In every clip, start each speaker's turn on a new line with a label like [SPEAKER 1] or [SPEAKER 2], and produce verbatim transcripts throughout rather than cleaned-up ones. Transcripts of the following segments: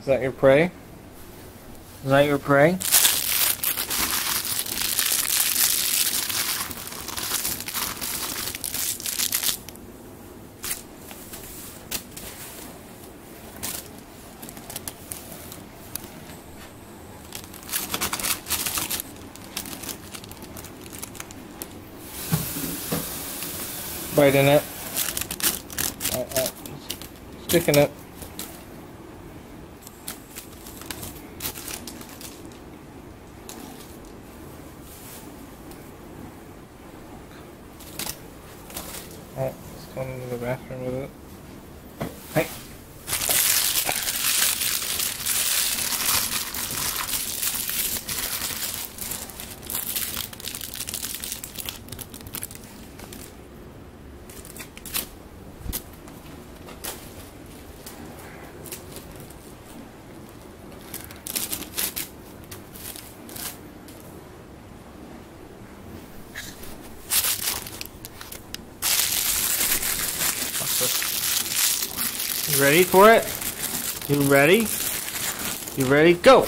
[SPEAKER 1] Is that your prey? Is that your prey? Bite in it. Uh, uh, stick in it. Alright, let's go into the bathroom with it. Hey! You ready for it? You ready? You ready? Go!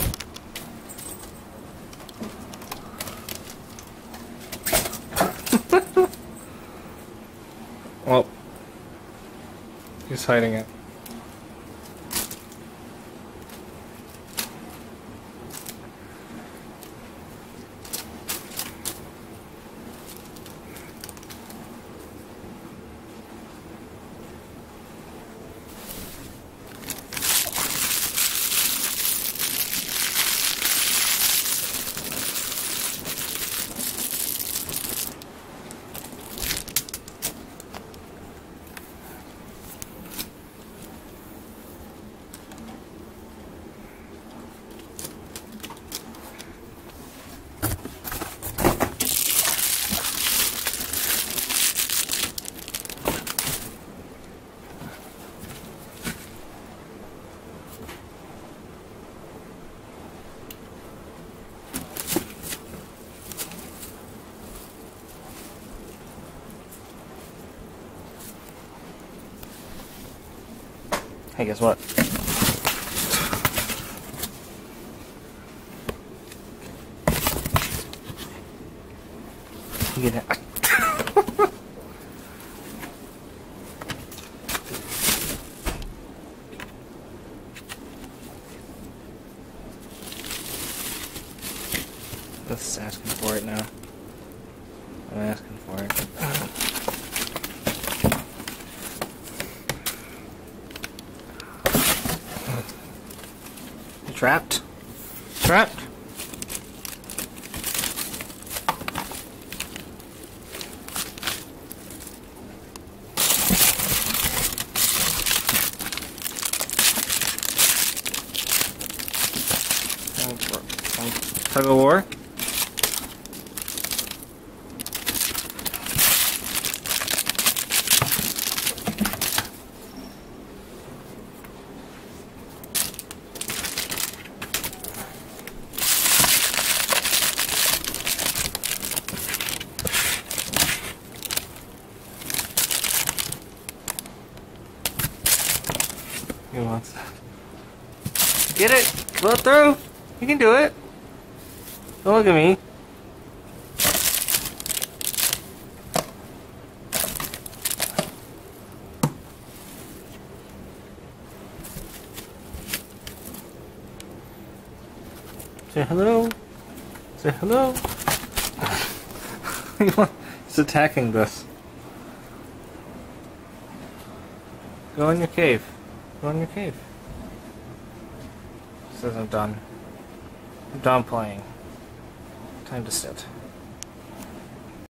[SPEAKER 1] Well, he's hiding it. Hey, guess what? You get it. Just asking for it now. I'm asking for it. Trapped? Trapped? Tug of war? He wants that. Get it! Go through! You can do it! Don't look at me. Say hello. Say hello. He's attacking this. Go in your cave. Go in your cave. Says I'm done. I'm done playing. Time to sit.